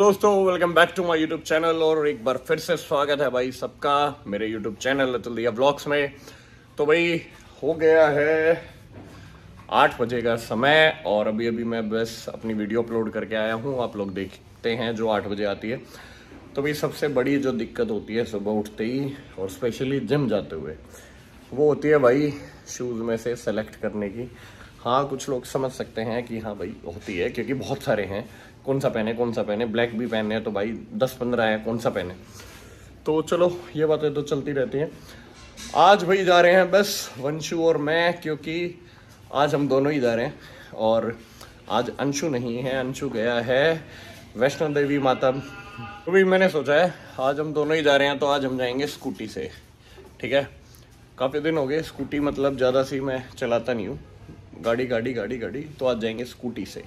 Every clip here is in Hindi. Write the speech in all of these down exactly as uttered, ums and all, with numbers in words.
दोस्तों, welcome back to my YouTube channel और एक बार फिर से स्वागत है भाई सबका मेरे यूट्यूब चैनल अतुल दिया व्लॉग्स में। तो भाई हो गया है आठ बजे का समय और अभी अभी मैं बस अपनी वीडियो अपलोड करके आया हूँ। आप लोग देखते हैं जो आठ बजे आती है। तो भाई सबसे बड़ी जो दिक्कत होती है सुबह उठते ही और स्पेशली जिम जाते हुए, वो होती है भाई शूज़ में से सेलेक्ट करने की। हाँ, कुछ लोग समझ सकते हैं कि हाँ भाई होती है, क्योंकि बहुत सारे हैं, कौन सा पहने कौन सा पहने, ब्लैक भी पहने तो भाई दस पंद्रह है, कौन सा पहने। तो चलो ये बातें तो चलती रहती हैं। आज भाई जा रहे हैं बस वंशु और मैं, क्योंकि आज हम दोनों ही जा रहे हैं। और आज अंशु नहीं है, अंशु गया है वैष्णो देवी माता। तो भी मैंने सोचा है आज हम दोनों ही जा रहे हैं, तो आज हम जाएंगे स्कूटी से। ठीक है, काफ़ी दिन हो गए स्कूटी मतलब ज़्यादा सी मैं चलाता नहीं हूँ, गाड़ी गाड़ी गाड़ी गाड़ी तो आज जाएंगे स्कूटी से।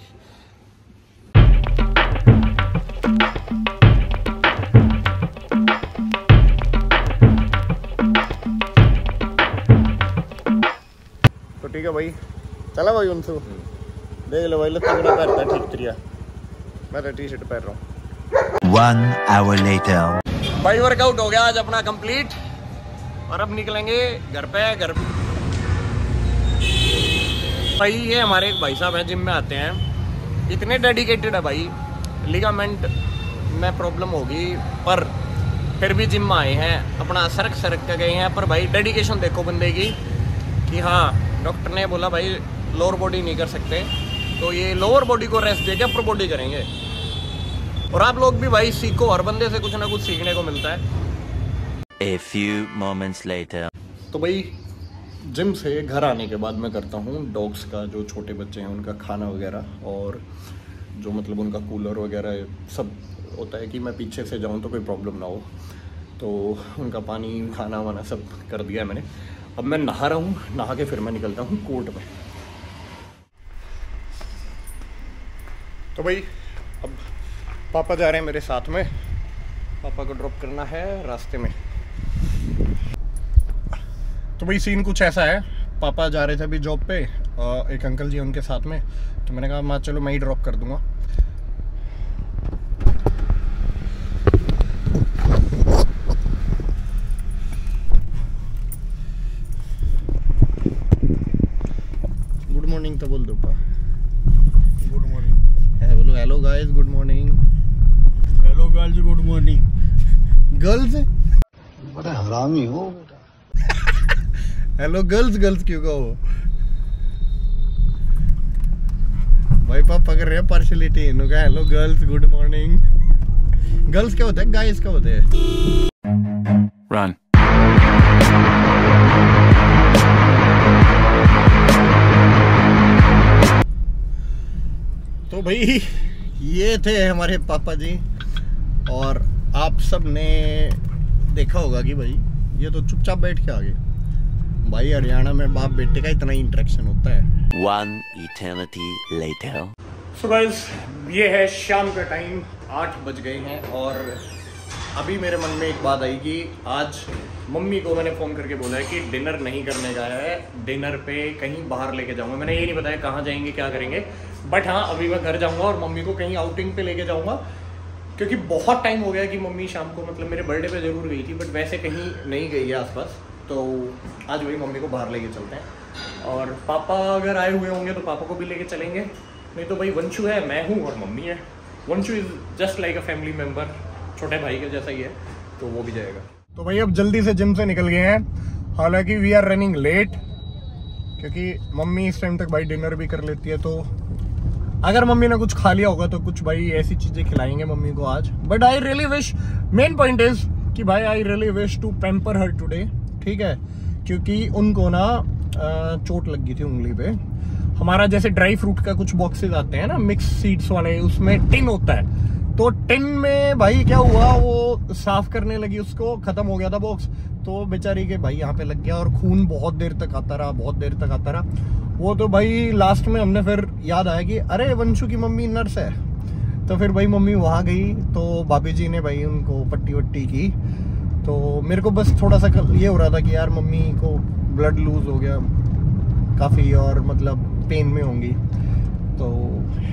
तो ठीक है भाई, चला भाई उनसे देख लो भाई, लत्ता बड़ा पहनता है ठीक तरिया, मैं तो टी शर्ट पहन रहा हूँ। One hour later. भाई वर्कआउट हो गया आज अपना कंप्लीट और अब निकलेंगे घर पे। घर भाई ये हमारे एक भाई साहब हैं, जिम में आते हैं, इतने डेडिकेटेड है भाई। लिगामेंट में प्रॉब्लम होगी पर फिर भी जिम में आए हैं, अपना सरक सरक के गए हैं। पर भाई डेडिकेशन देखो बंदे की कि हाँ, डॉक्टर ने बोला भाई लोअर बॉडी नहीं कर सकते, तो ये लोअर बॉडी को रेस्ट देके अपर बॉडी करेंगे। और आप लोग भी भाई सीखो, हर बंदे से कुछ ना कुछ सीखने को मिलता है। A few moments later. तो भाई जिम से घर आने के बाद मैं करता हूँ डॉग्स का, जो छोटे बच्चे हैं उनका खाना वगैरह, और जो मतलब उनका कूलर वगैरह सब होता है कि मैं पीछे से जाऊँ तो कोई प्रॉब्लम ना हो। तो उनका पानी खाना वाना सब कर दिया है मैंने। अब मैं नहा रहा हूँ, नहा के फिर मैं निकलता हूँ कोर्ट में। तो भाई अब पापा जा रहे हैं मेरे साथ में, पापा को ड्रॉप करना है रास्ते में। तो भाई सीन कुछ ऐसा है, पापा जा रहे थे अभी जॉब पे, एक अंकल जी उनके साथ में, तो मैंने कहा माँ चलो मैं ही ड्रॉप कर दूंगा। गुड मॉर्निंग तो बोल दो पा। गुड मॉर्निंग है, बोलो hello guys, good morning. Hello girls, good morning. Girls बड़ा हरामी हो बेटा। हेलो गर्ल्स, गर्ल्स क्यों कहो भाई? पापा कर रहे हैं पार्शलिटी, इन्होंने hello girls good morning. Girls क्या होता है, गाइस क्या होते हैं? Run. तो भाई ये थे हमारे पापा जी, और आप सब ने देखा होगा कि भाई ये तो चुपचाप बैठ के आ गए। भाई हरियाणा में बाप बेटे का इतना ही इंटरेक्शन होता है। One eternity later. So guys ये है शाम का टाइम, आठ बज गए हैं और अभी मेरे मन में एक बात आई कि आज मम्मी को मैंने फ़ोन करके बोला है कि डिनर नहीं करने का है, डिनर पे कहीं बाहर लेके जाऊंगा। मैंने ये नहीं बताया कहाँ जाएंगे क्या करेंगे, बट हाँ अभी मैं घर जाऊंगा और मम्मी को कहीं आउटिंग पे लेके जाऊंगा, क्योंकि बहुत टाइम हो गया कि मम्मी शाम को मतलब मेरे बर्थडे पे ज़रूर गई थी, बट वैसे कहीं नहीं गई है आसपास। तो आज वही मम्मी को बाहर लेके चलते हैं। और पापा अगर आए हुए होंगे तो पापा को भी लेके चलेंगे, नहीं तो भाई वंशु है, मैं हूँ और मम्मी है। Vanshu is just like a family member, छोटे भाई के जैसा ही है, तो वो भी जाएगा। तो भाई अब जल्दी से जिम से निकल गए हैं, हालांकि वी आर रनिंग लेट, क्योंकि मम्मी इस टाइम तक भाई डिनर भी कर लेती है। तो अगर मम्मी ने कुछ खा लिया होगा तो कुछ भाई ऐसी चीज़ें खिलाएंगे मम्मी को आज। But I really wish, main point is कि भाई I really wish to pamper her today, ठीक है, क्योंकि उनको ना चोट लग गई थी उंगली पे। हमारा जैसे ड्राई फ्रूट का कुछ बॉक्सेस आते हैं ना मिक्स सीड्स वाले, उसमें टिन होता है, तो टिन में भाई क्या हुआ, वो साफ करने लगी, उसको खत्म हो गया था बॉक्स, तो बेचारी के भाई यहाँ पे लग गया और खून बहुत देर तक आता रहा, बहुत देर तक आता रहा वो। तो भाई लास्ट में हमने फिर याद आया कि अरे वंशु की मम्मी नर्स है, तो फिर भाई मम्मी वहाँ गई, तो भाभी जी ने भाई उनको पट्टी वट्टी की। तो मेरे को बस थोड़ा सा ये हो रहा था कि यार मम्मी को ब्लड लूज हो गया काफ़ी और मतलब पेन में होंगी, तो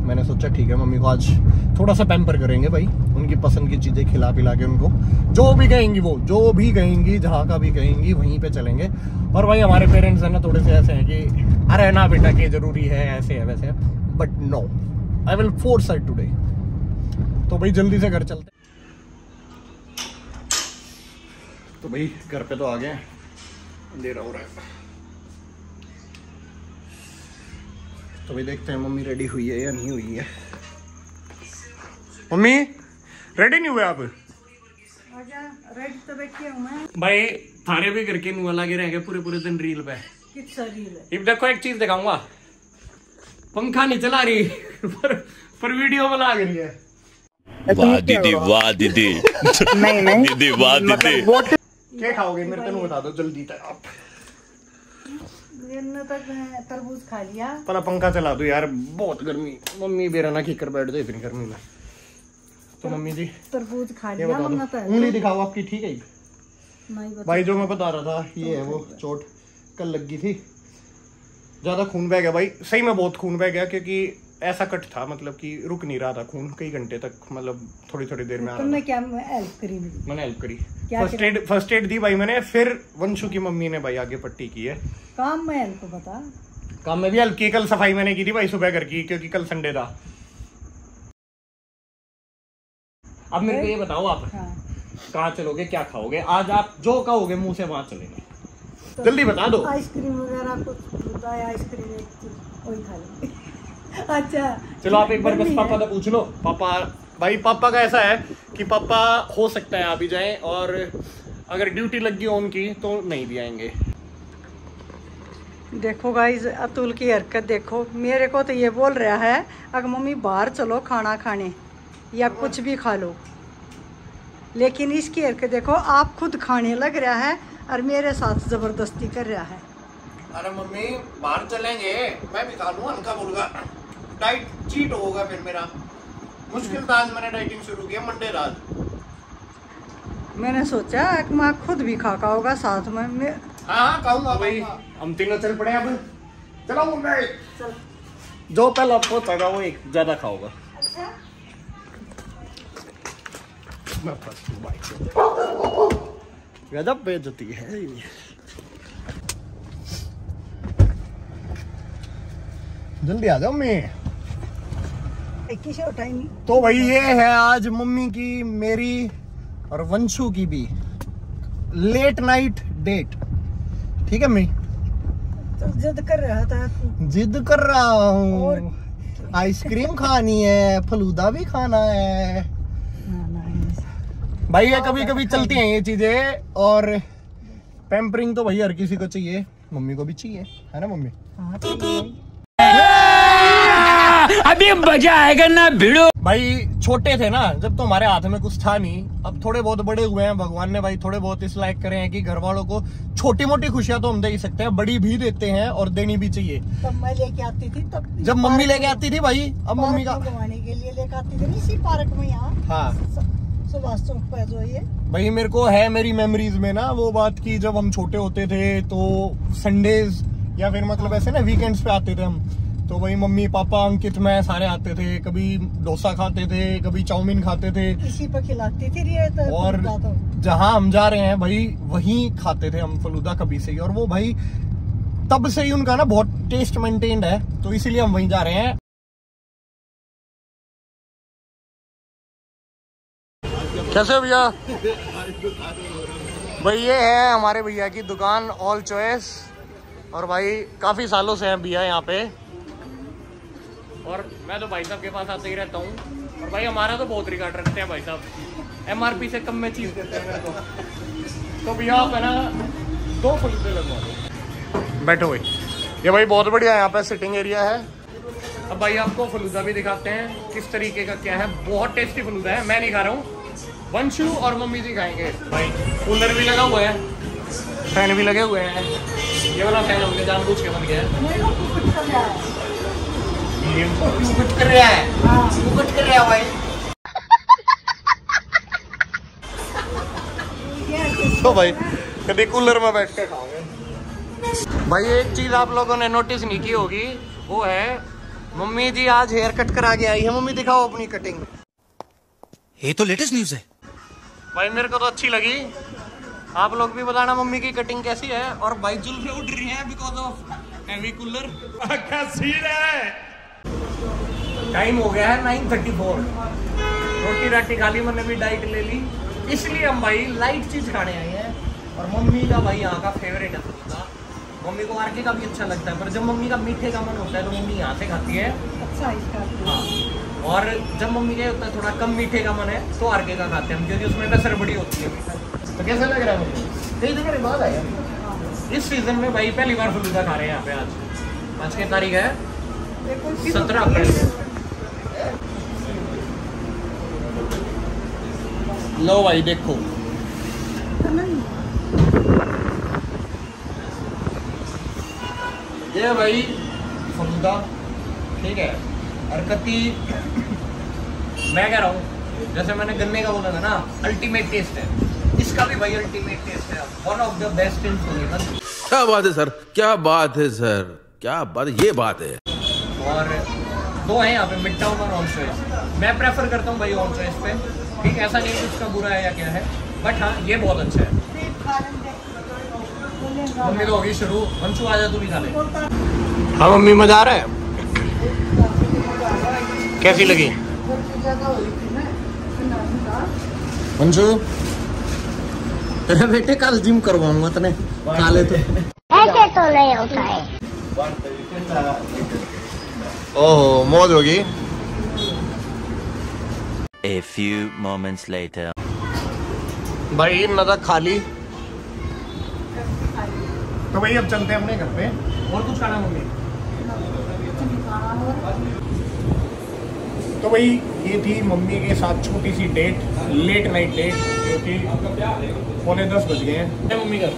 मैंने सोचा ठीक है मम्मी को आज थोड़ा सा पैम्पर करेंगे भाई, उनकी पसंद की चीज़ें खिला पिला के उनको जो भी कहेंगी वो जो भी कहेंगी जहाँ का भी कहेंगी वहीं पे चलेंगे। और भाई हमारे पेरेंट्स हैं ना थोड़े से ऐसे हैं कि अरे ना बेटा कि ज़रूरी है ऐसे है वैसे है, but no I will force it today. तो भाई जल्दी से घर चलते। तो भाई घर पे तो आ गए, अंधेरा हो रहा है। तो भाई देखते हैं मम्मी रेडी हुई है या नहीं हुई है। मम्मी रेडी नहीं हुए आप? आजा, रेडी तो बैठी हूं मैं। भाई थारे भी घर के नुआ लगे रहेंगे पूरे पूरे दिन रील पे। कितना रील है? अब देखो एक चीज दिखाऊंगा, पंखा नहीं चला रही पर, पर वीडियो में लग रही है। वाह दीदी वाह दीदी नहीं नहीं दीदी वाह दीदी। क्या खाओगे मेरे को बता दो जल्दी तक आप। मैंने तक तरबूज खा लिया। पहला पंखा चला दो यार, बहुत गर्मी। मम्मी बेराना की कर बैठ जाए इतनी गर्मी में। तो मम्मी जी तरबूज खा ये लिया। बता मम्मी दो, तो उंगली दिखाओ आपकी ठीक है? नहीं बता। भाई जो मैं बता रहा था ये है वो चोट कल लगी थी, ज्यादा खून बह गया भाई, सही में बहुत खून बह गया क्योंकि ऐसा कट था मतलब कि रुक नहीं रहा था खून कई घंटे तक, मतलब थोड़ी थोड़ी देर में आ रहा तुमने था। क्या हेल्प करी मेरी? मैंने हेल्प करी, क्या फर्स्ट एड फर्स्ट एड दी भाई मैंने, फिर वंशु की मम्मी ने भाई आगे पट्टी की है। काम में हेल्प बता। काम में भी हेल्प की, कल सफाई मैंने की थी भाई सुबह घर की क्योंकि कल संडे था। अब मेरे को ये बताओ आप हाँ। कहाँ चलोगे, क्या खाओगे आज? आप जो कहोगे मुंह से वहां चलेंगे, जल्दी बता दो। आइसक्रीम वगैरह कुछ होता है, आइसक्रीम एक चीज वही खा लेंगे। अच्छा चलो आप एक बार बस पापा से पूछ लो। पापा भाई पापा का ऐसा है कि पापा हो सकता है आ भी जाएं, और अगर ड्यूटी लगी हो उनकी तो नहीं भी आएंगे। देखो गाइस अतुल की हरकत देखो, मेरे को तो ये बोल रहा है अगर मम्मी बाहर चलो खाना खाने या कुछ भी खा लो, लेकिन इसकी हरकत देखो, आप खुद खाने लग रहा है और मेरे साथ जबरदस्ती कर रहा है। अरे मम्मी बाहर चलेंगे, मैं भी खा लूँ हल्का फुल्का, डाइट चीट होगा फिर मेरा। मुश्किल था आज मैंने डाइटिंग शुरू किया मंडे रात। मैंने सोचा कि मैं खुद भी खा खाऊंगा साथ में। मैं हाँ हाँ खाऊंगा भाई, हम तीनों चल पड़े अब। चलो मुंबई चल। जो पहला पहुंचेगा वो एक ज्यादा खाओगा। अच्छा मैं फंस गया बाइक से, गजब बेइज्जती है ये। जल्दी आ जाओ मम्मी। टाइम तो भाई ये है आज मम्मी की मेरी और वंशु की भी लेट नाइट डेट, ठीक है मम्मी? तो जिद कर रहा था। जिद कर रहा हूँ, और आइसक्रीम खानी है, फलूदा भी खाना है। ना, ना, भाई ये कभी कभी चलती हैं ये चीजें, और पैम्परिंग तो भाई हर किसी को चाहिए, मम्मी को भी चाहिए, है ना मम्मी? हाँ, तो भाई। अभी मजा आएगा ना भिड़ो। भाई छोटे थे ना जब तो हमारे हाथ में कुछ था नहीं, अब थोड़े बहुत बड़े हुए हैं, भगवान ने भाई थोड़े बहुत इस लायक करे हैं कि घर वालों को छोटी मोटी खुशियां तो हम दे ही सकते हैं, बड़ी भी देते हैं और देनी भी चाहिए। तब मैं लेके आती थी, तब जब मम्मी लेके आती थी भाई, अब मम्मी का घुमाने के लिए लेके आती थी इसी पार्क में, यहाँ हाँ सुभाष चौक पे जो ये भाई मेरे को है मेरी मेमोरीज में ना वो बात की जब हम छोटे होते थे तो संडेज या फिर मतलब ऐसे ना वीकेंड्स पे आते थे हम, तो वही मम्मी पापा अंकित में सारे आते थे, कभी डोसा खाते थे, कभी चाउमीन खाते थे, इसी पे खिलाती थी ये तो। और जहां हम जा रहे हैं भाई वहीं खाते थे हम फलूदा कभी से ही, और वो भाई तब से ही उनका ना बहुत टेस्ट मेंटेन्ड है, तो इसीलिए हम वहीं जा रहे हैं। कैसे हो भैया? भाई ये है हमारे भैया की दुकान ऑल चॉइस, और भाई काफी सालों से हैं भैया यहाँ पे, और मैं तो भाई साहब के पास आते ही रहता हूँ, और भाई हमारा तो बहुत रिकॉर्ड रखते हैं भाई साहब, एमआरपी से कम में चीज देते हैं मेरे को। तो भैया आप है ना दो फलूदे लगवा दो। बैठो भाई, ये भाई बहुत बढ़िया यहाँ पे सिटिंग एरिया है। अब भाई आपको फलूदा भी दिखाते हैं किस तरीके का क्या है, बहुत टेस्टी फलूदा है, मैं नहीं खा रहा हूँ, वंशु और मम्मी जी खाएंगे। भाई कूलर भी लगा हुआ है, फैन भी लगे हुए हैं, ये वाला फैन हमने जानबूझ के बन गया है। ये कुछ कर रहा है, कुछ कर रहा है भाई। तो भाई कभी कूलर में बैठ के खाओगे। भाई एक चीज आप लोगों ने नोटिस नहीं की होगी, वो है मम्मी जी आज हेयर कट करा के आई है। मम्मी दिखाओ अपनी कटिंग। ये तो लेटेस्ट न्यूज है भाई, मेरे को तो अच्छी लगी। आप लोग भी बताना मम्मी की कटिंग कैसी है। और भाई जुल्फे उठ रही हैं बिकॉज ऑफ हैवी कूलर। क्या सीन है। टाइम हो गया है नाइन थर्टी फोर। रोटी राटी खा ली, मैंने भी डाइट ले ली, इसलिए हम भाई लाइट चीज खाने आए हैं। और मम्मी का भाई यहाँ का फेवरेट है फलूदा। मम्मी को आरके का भी अच्छा लगता है, पर जब मम्मी का मीठे का मन होता है तो मम्मी यहाँ से खाती है। अच्छा इसका हाँ, और जब मम्मी के होता है थोड़ा कम मीठे का मन है तो आरके का खाते हैं हम, क्योंकि उसमें बस बड़ी होती है मीठा। तो कैसा लग रहा है मम्मी? कई दिन के बाद आया इस सीजन में भाई, पहली बार फलूदा खा रहे हैं यहाँ पे। आज आज की तारीख है सत्रह अप्रैल। लो भाई देखो, ये भाई फलूदा, ठीक है। हरकती मैं कह रहा हूँ, जैसे मैंने गन्ने का बोला था ना, अल्टीमेट टेस्ट है। इसका भी भाई अल्टीमेट टेस्ट है, one of the best in Sonipat. क्या बात है सर, क्या बात है सर, क्या बात है, ये बात है। और दो हैं यहाँ पे, मिड टाउन और ऑन चॉइस। मैं प्रेफर करता हूँ भाई ऑन चॉइस पे, ठीक। ऐसा नहीं कि उसका बुरा है या क्या है, बट हाँ ये बहुत अच्छा है। मम्मी तो होगी शुरू। वंशु आ जा, तू भी खा ले। हाँ मम्मी, मजा आ रहा है? कैसी लगी वंशु? तेरे बेटे कल जिम करवाऊंगा तने, खा ले तो। ऐसे तो नहीं होता है। ओहो, मौज होगी। A few moments later. भाई नदा खाली। तो भाई अब चलते हैं अपने घर पे। और कुछ खाना मम्मी? तो भाई ये थी मम्मी के साथ छोटी सी डेट, लेट नाइट डेट, क्योंकि पौने दस बज गए हैं। मम्मी का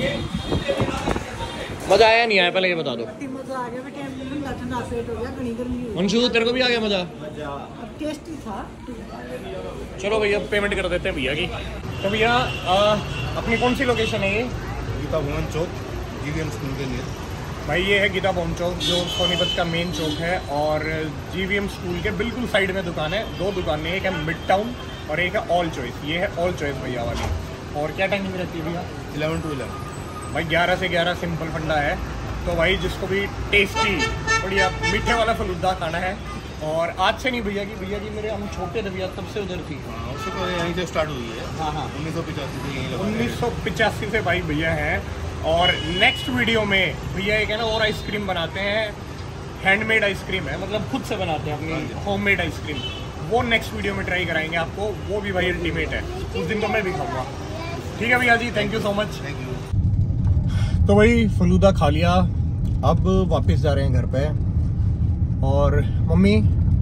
मजा आया नहीं आया, पहले ये बता दो। मजा आ गया बेटा, ठंडा ठंडा पेट हो गया, घनी गर्मी। वंशु तेरे को भी आ गया मजा? टेस्टी था। चलो भैया पेमेंट कर देते हैं भैया की। तो भैया अपनी कौन सी लोकेशन है ये? गीता भवन चौक, जीवीएम स्कूल के लिए। भाई ये है गीता भवन चौक, जो सोनीपत का मेन चौक है। और जीवीएम स्कूल के बिल्कुल साइड में दुकान है। दो दुकानें, एक है मिड टाउन और एक है ऑल चॉइस। ये है ऑल चॉइस भैया वाली। और क्या टाइमिंग रहती है भैया? इलेवन टू इलेवन भाई ग्यारह से ग्यारह सिंपल फंडा है। तो भाई जिसको भी टेस्टी बढ़िया मीठे वाला फलूदा खाना है, और आज से नहीं भैया की, भैया की मेरे हम छोटे थे भैया तब से उधर थी। हाँ, उससे तो यहीं से स्टार्ट हुई है। हाँ हाँ, उन्नीस सौ पिचासी से यहीं लगा। उन्नीस सौ पिचासी से भाई भैया हैं। और नेक्स्ट वीडियो में भैया एक है ना और आइसक्रीम बनाते हैं, हैंडमेड आइसक्रीम है, मतलब खुद से बनाते हैं अपनी होममेड आइसक्रीम। वो नेक्स्ट वीडियो में ट्राई कराएंगे आपको, वो भी भाई अल्टीमेट है। उस दिन तो मैं भी खाऊंगा। ठीक है भैया जी, thank you so much. Thank you. तो भाई फलूदा खा लिया, अब वापस जा रहे हैं घर पे। और मम्मी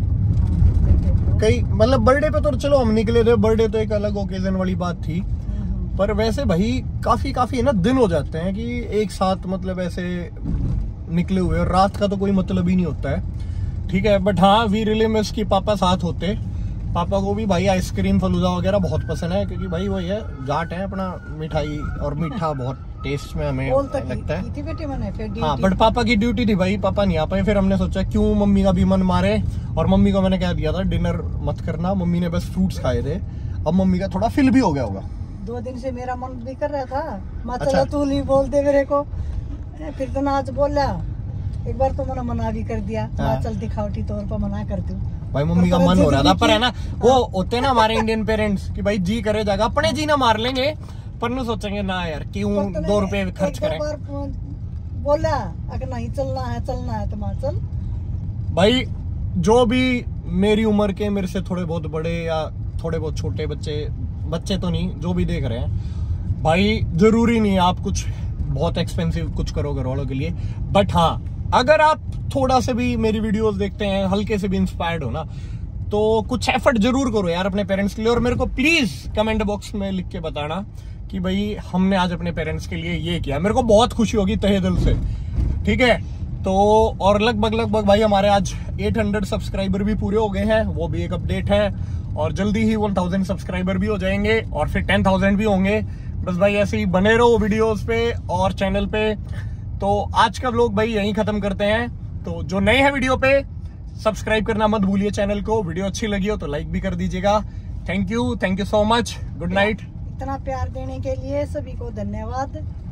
कई मतलब बर्थडे पे तो चलो हम निकले थे, बर्थडे तो एक अलग ओकेजन वाली बात थी, पर वैसे भाई काफी काफी है ना दिन हो जाते हैं कि एक साथ मतलब ऐसे निकले हुए, और रात का तो कोई मतलब ही नहीं होता है, ठीक है। बट हाँ वी रियली मिस कि पापा साथ होते। पापा को भी भाई आइसक्रीम फलूदा वगैरह बहुत पसंद है, क्योंकि भाई वही है जाट है अपना, मिठाई और मीठा बहुत टेस्ट में हमें लगता है। बेटे मैंने फिर हाँ, बट पापा की ड्यूटी थी भाई, पापा नहीं आ पाए। फिर हमने सोचा क्यों मम्मी का भी मन मारे, और मम्मी को मैंने कह दिया था डिनर मत करना। मम्मी ने बस फ्रूट्स खाए थे। अब मम्मी का थोड़ा फील भी हो गया होगा। दो दिन से मेरा मन भी कर रहा था, माँ अच्छा। चलो तू नहीं बोलते मेरे को, फिर तो ना आज बोला। एक बार तो मैंने मना भी कर दिया, हाँ। चल दिखावटी तौर पर मना करती हूँ भाई मम्मी का मन हो रहा था, पर है ना वो होते हैं ना हमारे इंडियन पेरेंट्स कि भाई जी करे जाएगा, अपने जी ना मार लेंगे, पर न सोचेंगे ना यार क्यों दो रुपए खर्च करें। बोला अगर नहीं चलना है चलना है तो माँ चल। भाई जो भी मेरी उम्र के, मेरे से थोड़े बहुत बड़े या थोड़े बहुत छोटे बच्चे, बच्चे तो नहीं, जो भी देख रहे हैं भाई, जरूरी नहीं है आप कुछ बहुत एक्सपेंसिव कुछ करो घर वालों के लिए। बट हाँ, अगर आप थोड़ा से भी मेरी वीडियोस देखते हैं, हल्के से भी इंस्पायर्ड हो ना, तो कुछ एफर्ट जरूर करो यार अपने पेरेंट्स के लिए। और मेरे को प्लीज कमेंट बॉक्स में लिख के बताना कि भाई हमने आज अपने पेरेंट्स के लिए ये किया। मेरे को बहुत खुशी होगी तहे दिल से, ठीक है। तो और लगभग लगभग भाई हमारे आज आठ सौ सब्सक्राइबर भी पूरे हो गए हैं, वो भी एक अपडेट है। और जल्दी ही एक हज़ार सब्सक्राइबर भी हो जाएंगे, और फिर दस हज़ार भी होंगे। बस भाई ऐसे ही बने रहो वीडियोस पे और चैनल पे। तो आज का व्लॉग भाई यहीं खत्म करते हैं। तो जो नए हैं वीडियो पे, सब्सक्राइब करना मत भूलिए चैनल को। वीडियो अच्छी लगी हो तो लाइक भी कर दीजिएगा। Thank you, thank you so much. Good night. इतना प्यार देने के लिए सभी को धन्यवाद।